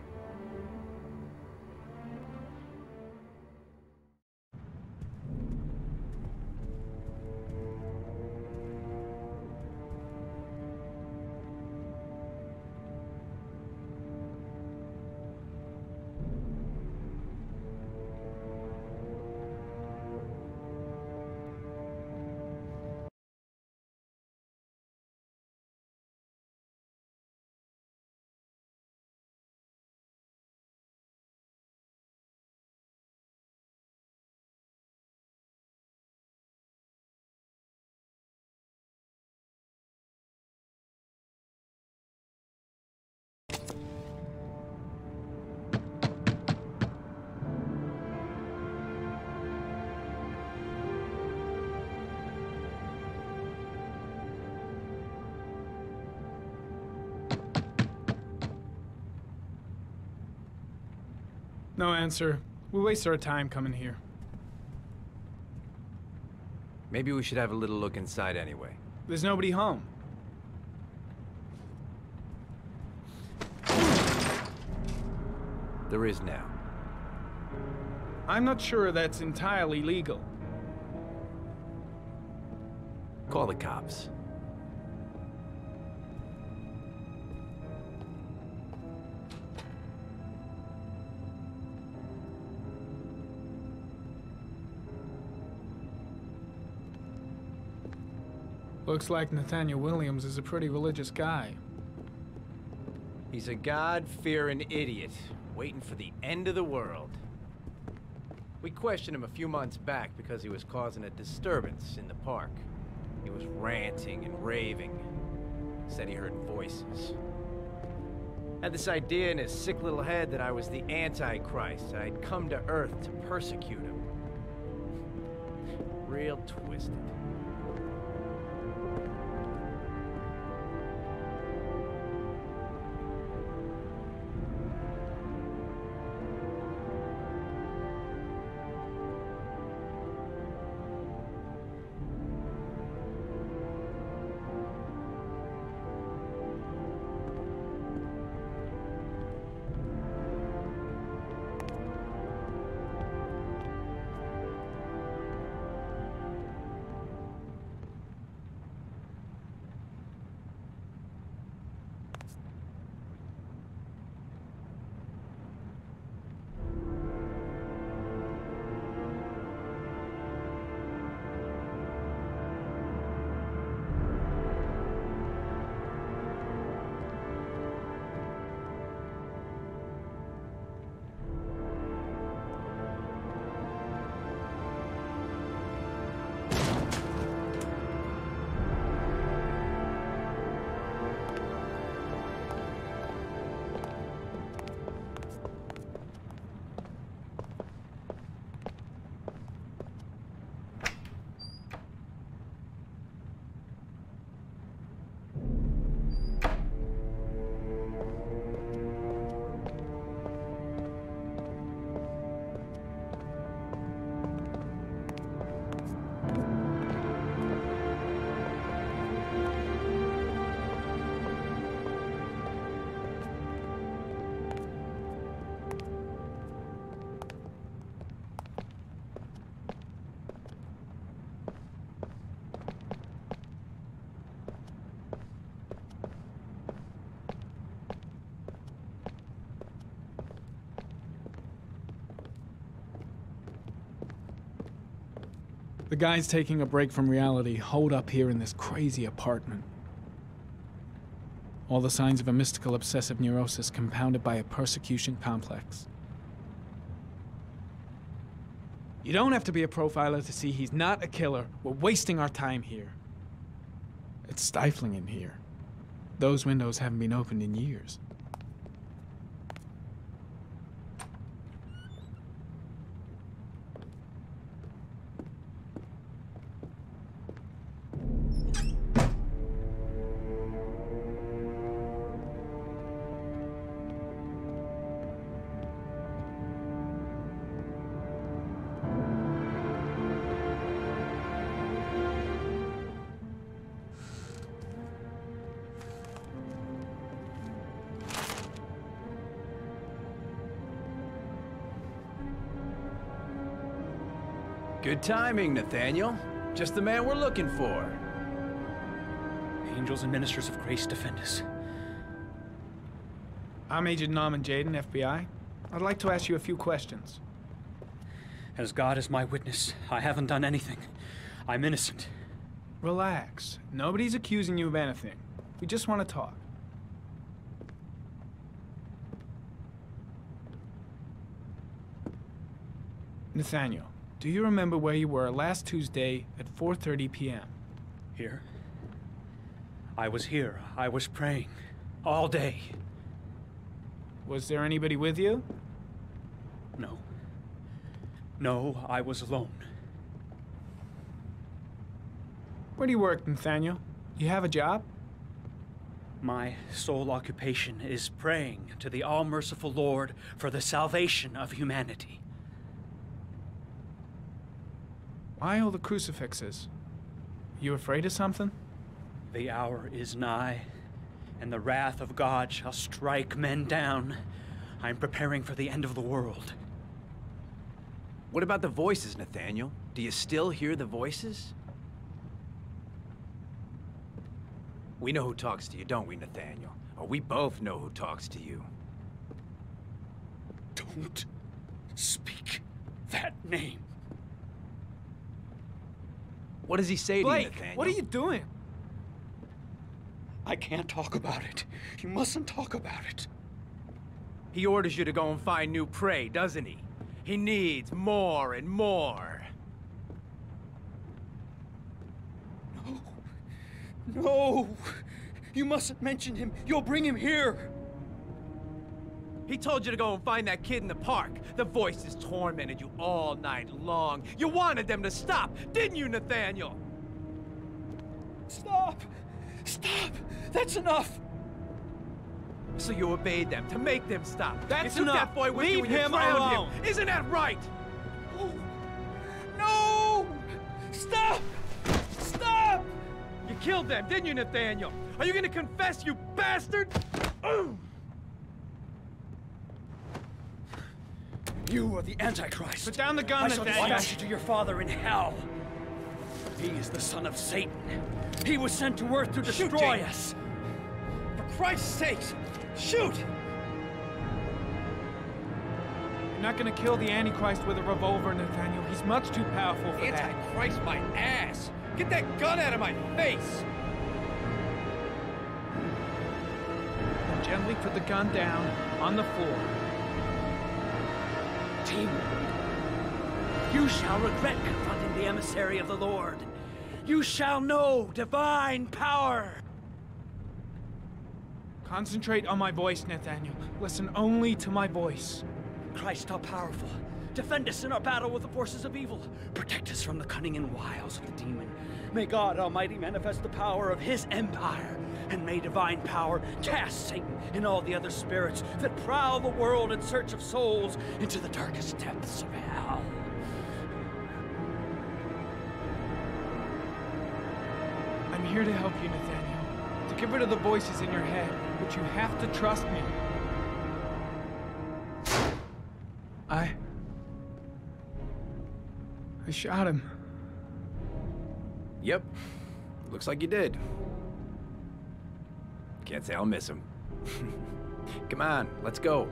No answer. We waste our time coming here. Maybe we should have a little look inside anyway. There's nobody home. There is now. I'm not sure that's entirely legal. Call the cops. Looks like Nathaniel Williams is a pretty religious guy. He's a God-fearing idiot, waiting for the end of the world. We questioned him a few months back because he was causing a disturbance in the park. He was ranting and raving. Said he heard voices. Had this idea in his sick little head that I was the Antichrist. I'd come to Earth to persecute him. Real twisted. The guys taking a break from reality holed up here in this crazy apartment. All the signs of a mystical obsessive neurosis compounded by a persecution complex. You don't have to be a profiler to see he's not a killer. We're wasting our time here. It's stifling in here. Those windows haven't been opened in years. Good timing, Nathaniel. Just the man we're looking for. Angels and ministers of grace defend us. I'm Agent Norman Jaden, FBI. I'd like to ask you a few questions. As God is my witness, I haven't done anything. I'm innocent. Relax. Nobody's accusing you of anything. We just want to talk. Nathaniel, do you remember where you were last Tuesday at 4:30 p.m.? Here? I was here. I was praying. All day. Was there anybody with you? No. No, I was alone. Where do you work, Nathaniel? Do you have a job? My sole occupation is praying to the all-merciful Lord for the salvation of humanity. Why all the crucifixes? You afraid of something? The hour is nigh, and the wrath of God shall strike men down. I'm preparing for the end of the world. What about the voices, Nathaniel? Do you still hear the voices? We know who talks to you, don't we, Nathaniel? Or we both know who talks to you. Don't speak that name. What does he say to you, Blake, Nathaniel? what are you doing? I can't talk about it. You mustn't talk about it. He orders you to go and find new prey, doesn't he? He needs more and more. No! You mustn't mention him. You'll bring him here. He told you to go and find that kid in the park. The voices tormented you all night long. You wanted them to stop, didn't you, Nathaniel? Stop! Stop! That's enough! So you obeyed them to make them stop. That's you took enough. that boy with you Leave and you him drowned alone. him. Isn't that right? No! Stop! Stop! You killed them, didn't you, Nathaniel? Are you gonna confess, you bastard? You are the Antichrist. Put down the gun, I shall Nathaniel. dispatch you to your father in hell. He is the son of Satan. He was sent to Earth to destroy us. For Christ's sake, shoot! You're not gonna kill the Antichrist with a revolver, Nathaniel. He's much too powerful for that. Antichrist, my ass! Get that gun out of my face! Now gently put the gun down on the floor. Teamwork. You shall regret confronting the emissary of the Lord. You shall know divine power. Concentrate on my voice, Nathaniel. Listen only to my voice. Christ all powerful, defend us in our battle with the forces of evil. Protect us from the cunning and wiles of the demon. May God Almighty manifest the power of his empire, and may divine power cast Satan and all the other spirits that prowl the world in search of souls into the darkest depths of hell. I'm here to help you, Nathaniel. To get rid of the voices in your head, but you have to trust me. I shot him. Yep. Looks like you did. Can't say I'll miss him. Come on, let's go.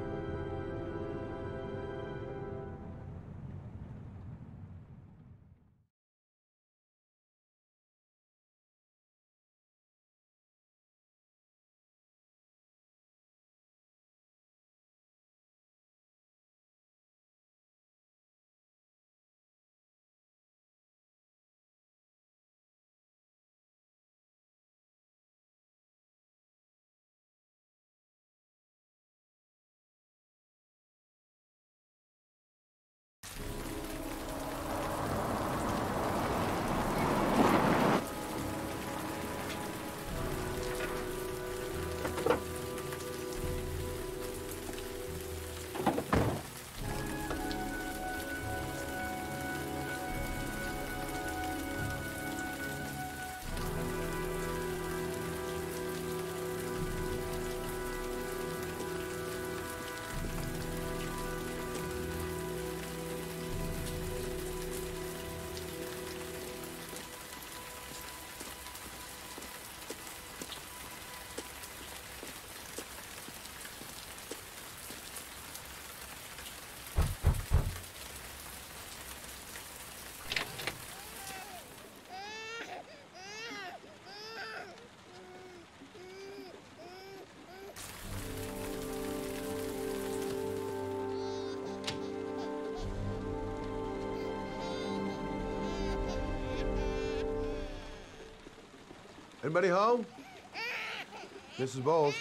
Anybody home? Mrs. Bowles.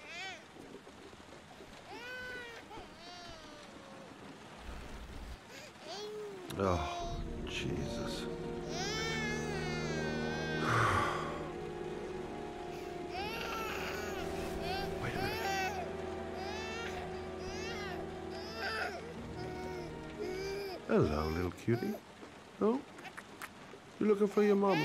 Oh, Jesus. Hello, little cutie. Oh? You looking for your mama?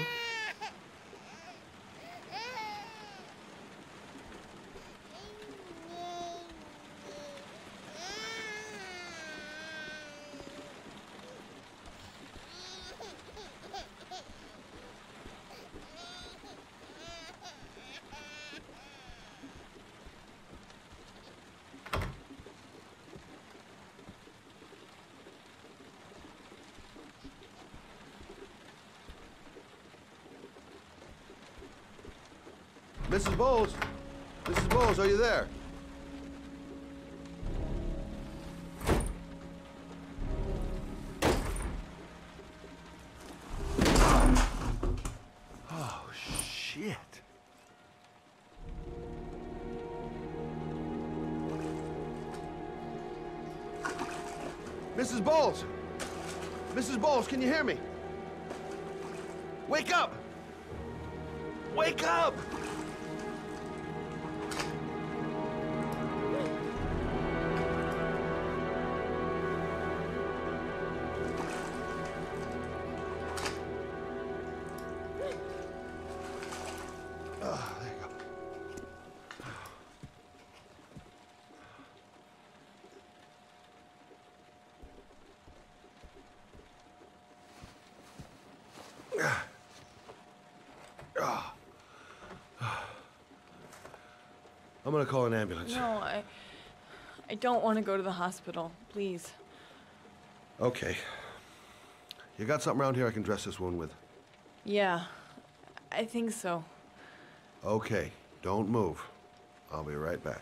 Mrs. Bowles? Mrs. Bowles, are you there? Oh, shit. Mrs. Bowles! Mrs. Bowles, can you hear me? Wake up! Wake up! I'm gonna call an ambulance. No, I don't want to go to the hospital, please. Okay. You got something around here I can dress this wound with? Yeah, I think so. Okay, don't move. I'll be right back.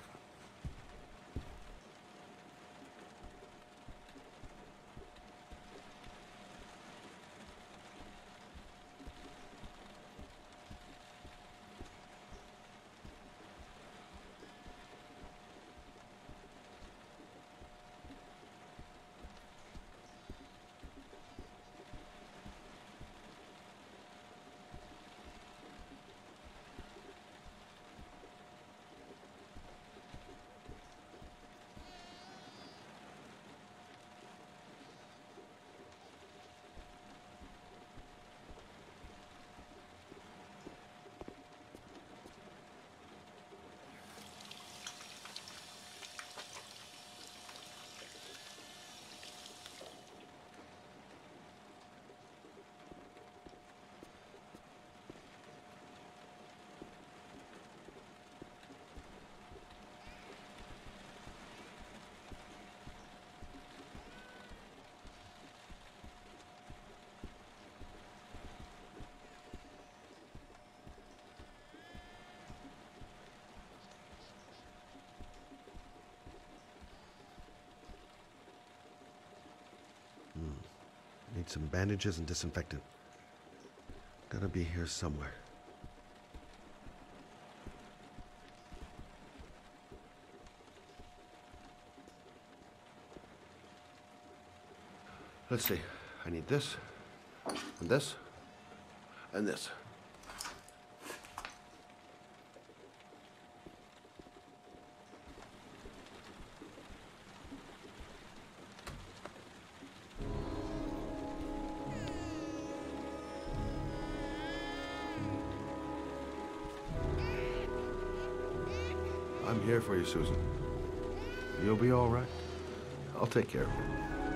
Need some bandages and disinfectant. Gotta be here somewhere. Let's see. I need this, and this, and this. I'm here for you, Susan. You'll be all right. I'll take care of you.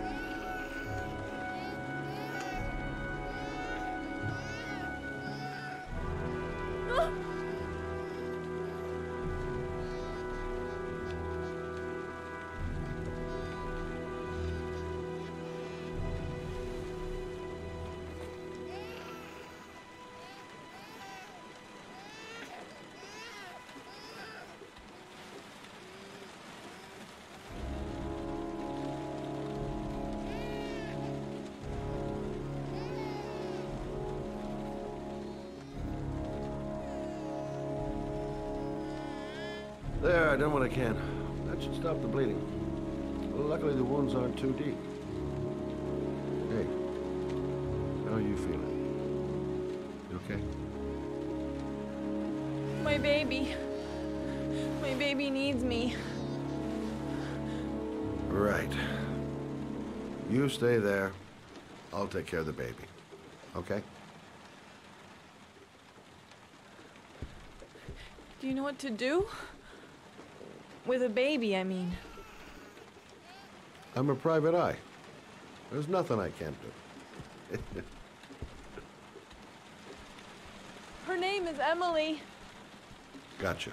There, I done what I can. That should stop the bleeding. Well, luckily the wounds aren't too deep. Hey, how are you feeling? You okay? My baby. My baby needs me. Right. You stay there. I'll take care of the baby. Okay? Do you know what to do? With a baby, I mean. I'm a private eye. There's nothing I can't do. Her name is Emily. Gotcha.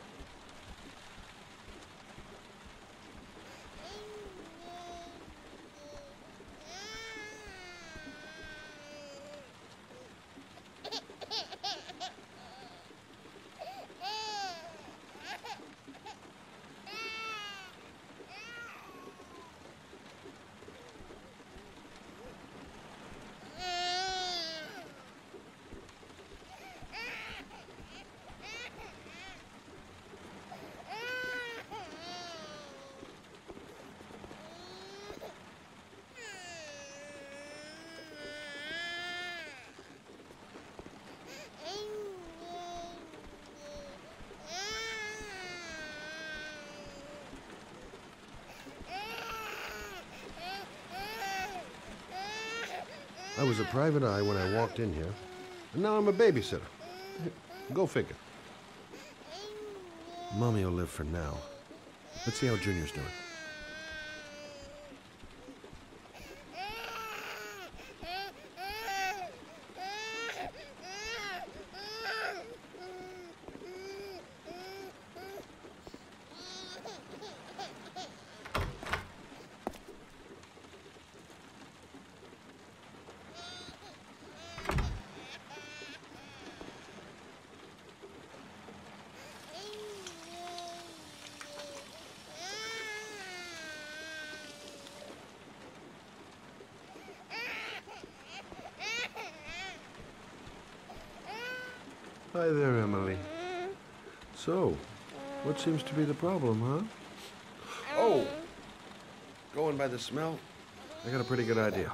I was a private eye when I walked in here, and now I'm a babysitter. Go figure. Mommy will live for now. Let's see how Junior's doing. Hi there, Emily. So, what seems to be the problem, huh? Oh! Going by the smell, I got a pretty good idea.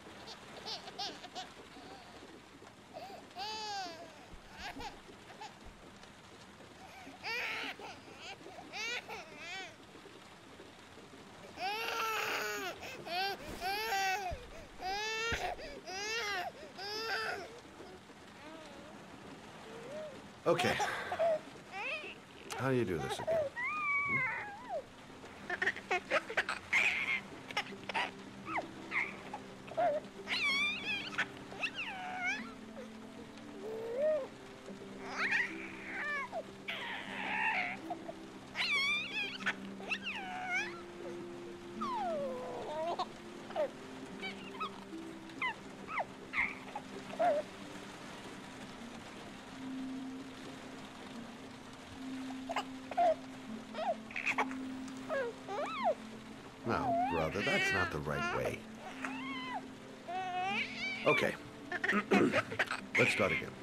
Okay. How do you do this again? Now, brother, that's not the right way. Okay. Let's start again.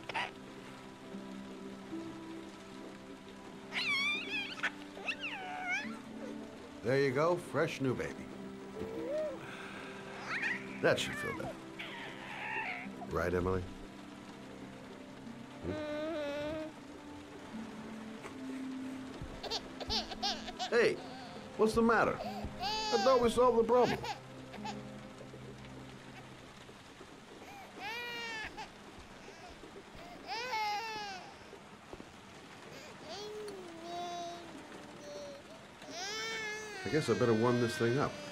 There you go, fresh new baby. That should feel better. Right, Emily? Hey, what's the matter? I thought we solved the problem. I guess I better warm this thing up.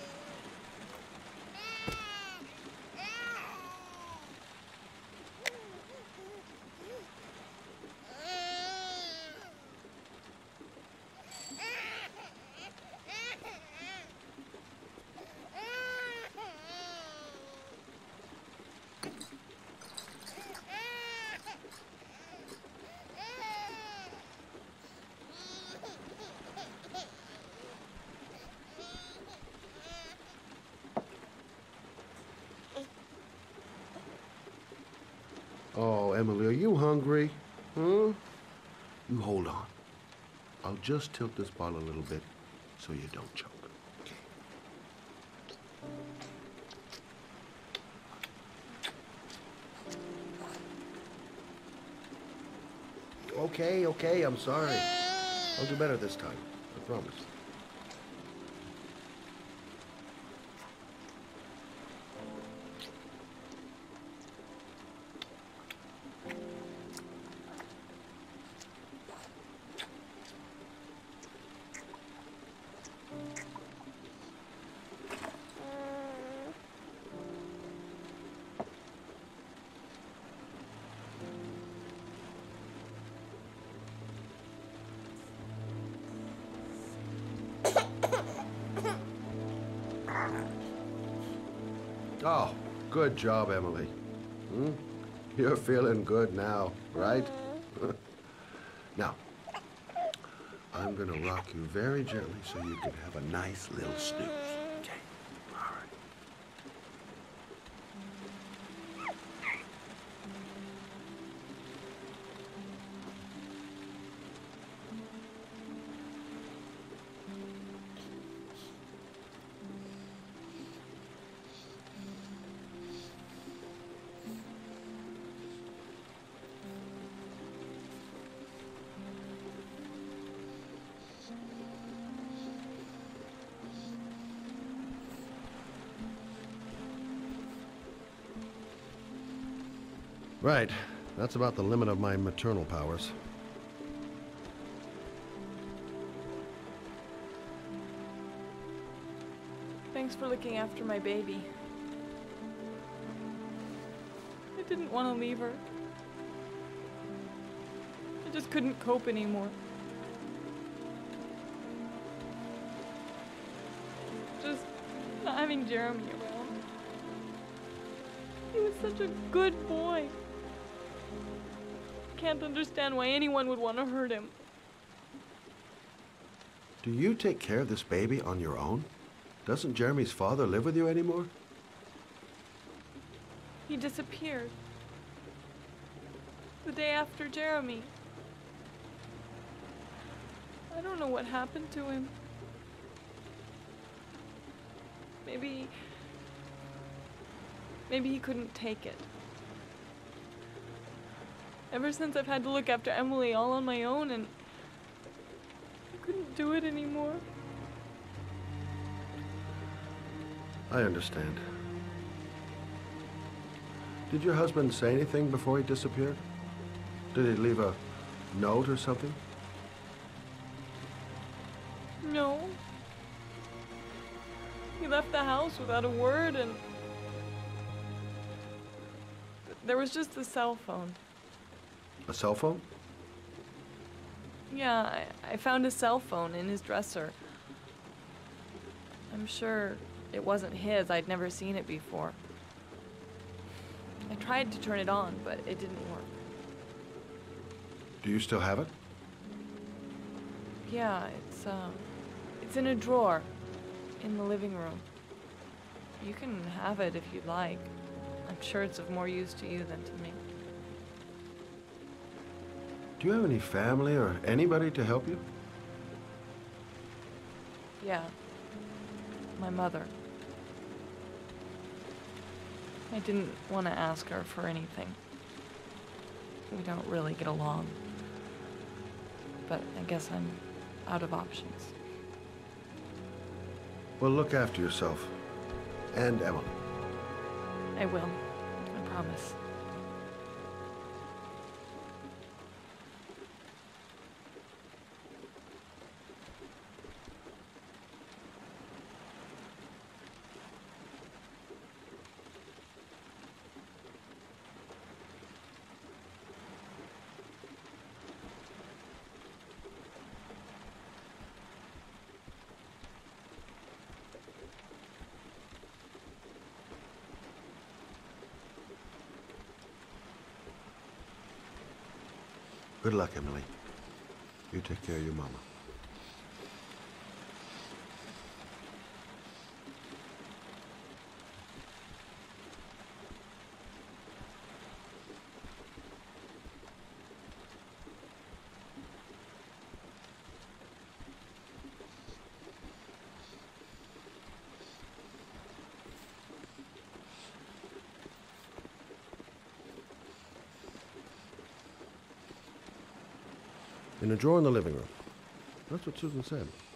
Oh, Emily, are you hungry? Huh? You hold on. I'll just tilt this bottle a little bit so you don't choke. Okay, okay, I'm sorry. I'll do better this time. I promise. Oh, good job, Emily. Hmm? You're feeling good now, right? Now, I'm gonna rock you very gently so you can have a nice little snooze. Okay, all right. Right. That's about the limit of my maternal powers. Thanks for looking after my baby. I didn't want to leave her. I just couldn't cope anymore. Just not having Jeremy around. He was such a good boy. Can't understand why anyone would want to hurt him. Do you take care of this baby on your own? Doesn't Jeremy's father live with you anymore? He disappeared. The day after Jeremy. I don't know what happened to him. Maybe he couldn't take it. Ever since I've had to look after Emily all on my own, and I couldn't do it anymore. I understand. Did your husband say anything before he disappeared? Did he leave a note or something? No. He left the house without a word, and there was just the cell phone. A cell phone? Yeah, I found a cell phone in his dresser. I'm sure it wasn't his. I'd never seen it before. I tried to turn it on, but it didn't work. Do you still have it? Yeah, it's in a drawer in the living room. You can have it if you'd like. I'm sure it's of more use to you than to me. Do you have any family or anybody to help you? Yeah. My mother. I didn't want to ask her for anything. We don't really get along. But I guess I'm out of options. Well, look after yourself. And Emily. I will. I promise. Good luck, Emily. You take care of your mama. In a drawer in the living room. That's what Susan said.